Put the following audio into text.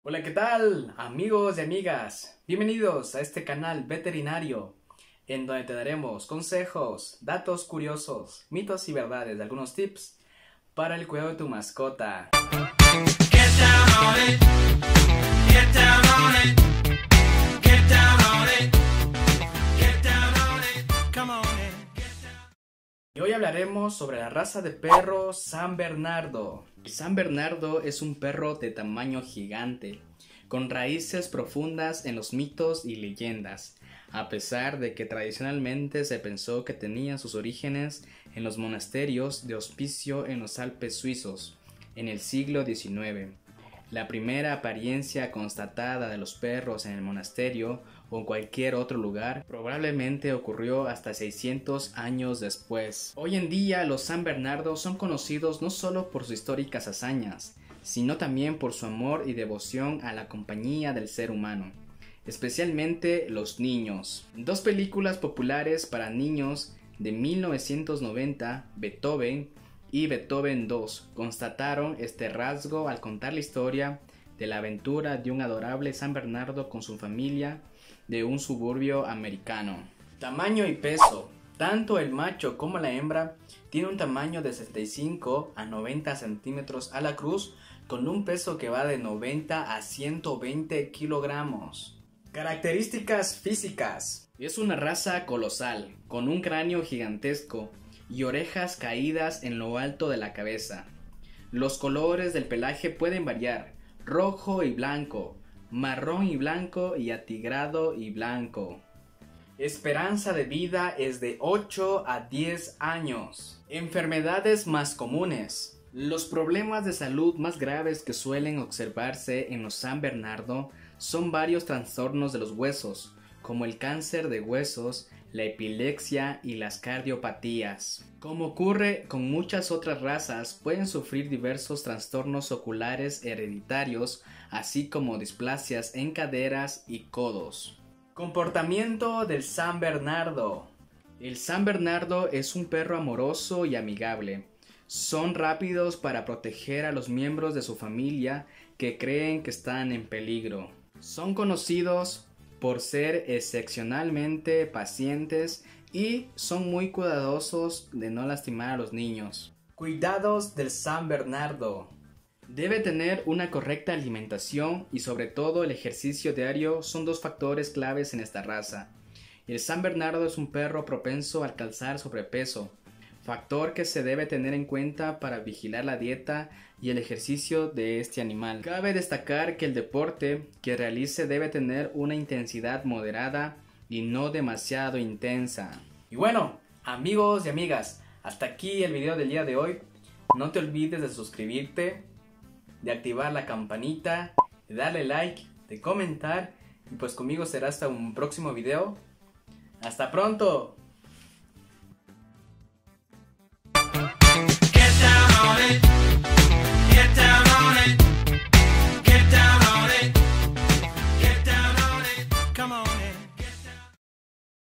Hola, ¿qué tal, amigos y amigas? Bienvenidos a este canal veterinario, en donde te daremos consejos, datos curiosos, mitos y verdades, algunos tips para el cuidado de tu mascota. Y hoy hablaremos sobre la raza de perro San Bernardo. El San Bernardo es un perro de tamaño gigante, con raíces profundas en los mitos y leyendas, a pesar de que tradicionalmente se pensó que tenía sus orígenes en los monasterios de hospicio en los Alpes suizos, en el siglo XIX. La primera apariencia constatada de los perros en el monasterio o en cualquier otro lugar probablemente ocurrió hasta 600 años después. Hoy en día los San Bernardo son conocidos no solo por sus históricas hazañas, sino también por su amor y devoción a la compañía del ser humano, especialmente los niños. Dos películas populares para niños de 1990, Beethoven y Beethoven 2, constataron este rasgo al contar la historia de la aventura de un adorable San Bernardo con su familia de un suburbio americano. Tamaño y peso. Tanto el macho como la hembra tiene un tamaño de 75 a 90 centímetros a la cruz, con un peso que va de 90 a 120 kilogramos. Características físicas. Es una raza colosal, con un cráneo gigantesco y orejas caídas en lo alto de la cabeza. Los colores del pelaje pueden variar: rojo y blanco, marrón y blanco y atigrado y blanco. Esperanza de vida es de 8 a 10 años. Enfermedades más comunes. Los problemas de salud más graves que suelen observarse en los San Bernardo son varios trastornos de los huesos, como el cáncer de huesos, la epilepsia y las cardiopatías. Como ocurre con muchas otras razas, pueden sufrir diversos trastornos oculares hereditarios, así como displasias en caderas y codos. Comportamiento del San Bernardo. El San Bernardo es un perro amoroso y amigable. Son rápidos para proteger a los miembros de su familia que creen que están en peligro. Son conocidos por ser excepcionalmente pacientes y son muy cuidadosos de no lastimar a los niños. Cuidados del San Bernardo. Debe tener una correcta alimentación y sobre todo el ejercicio diario son dos factores claves en esta raza. El San Bernardo es un perro propenso a alcanzar sobrepeso, factor que se debe tener en cuenta para vigilar la dieta y el ejercicio de este animal. Cabe destacar que el deporte que realice debe tener una intensidad moderada y no demasiado intensa. Y bueno, amigos y amigas, hasta aquí el video del día de hoy. No te olvides de suscribirte, de activar la campanita, de darle like, de comentar, y pues conmigo será hasta un próximo video. ¡Hasta pronto! Get down on it.